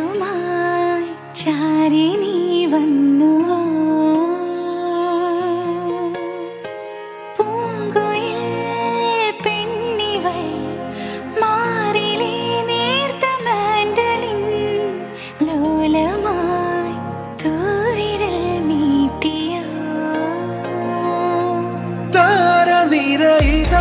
തണലുമായി ചാരി നീ വന്നുവോ പൂങ്കുയിൽ പെണ്ണിവൾ മാറിലെ നേർത്ത മാൻഡലിൻ ലോലമായി തൂവിരൽ മീട്ടിയോ താരനിരയിത